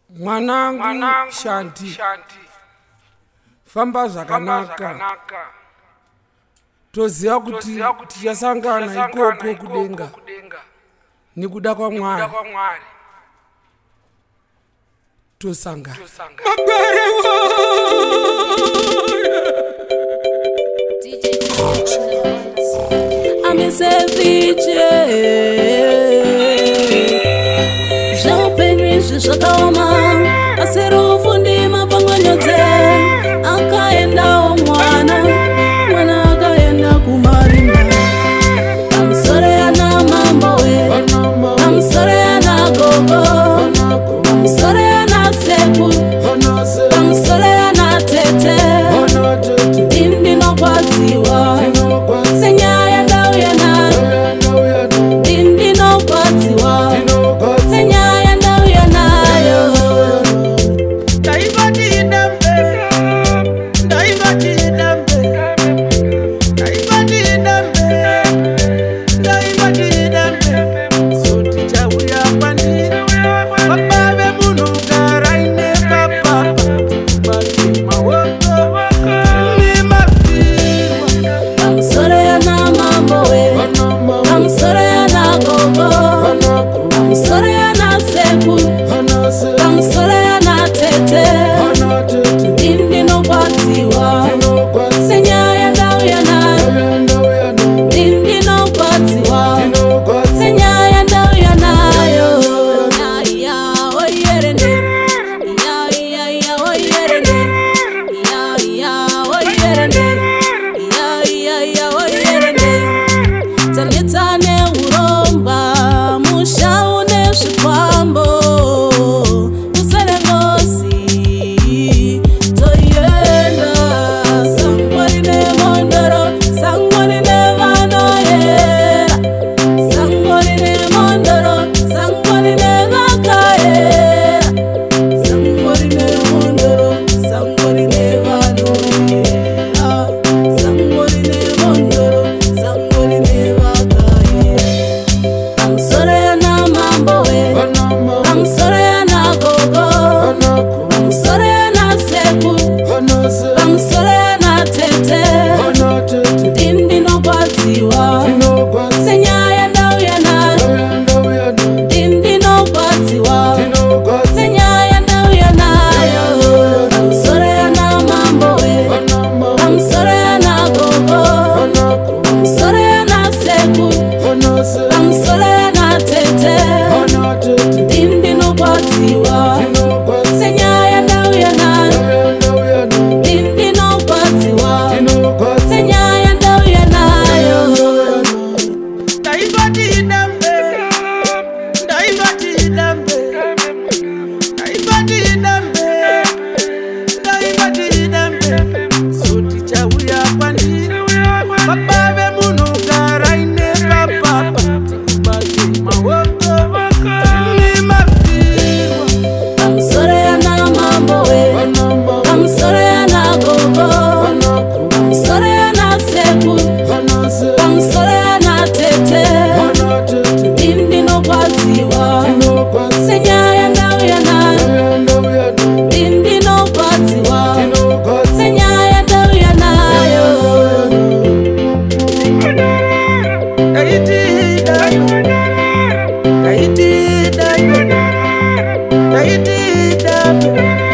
Mwanangu Shanti, famba zvakanaka. Toziva kuti tichasangana ikoko kudenga nekuda kwaMwari. Tosangana. Zvakoma aserufundi mapanganyodze akaendawo mwana akaenda kumarimba pamusoro yana mambo we pamusoro yana gogo pamusoro yana seku pamusoro yana tete ndinokwadziwa senyaya ndauya nayo ndinokwadziwa senyaya ndauya nayo I did that.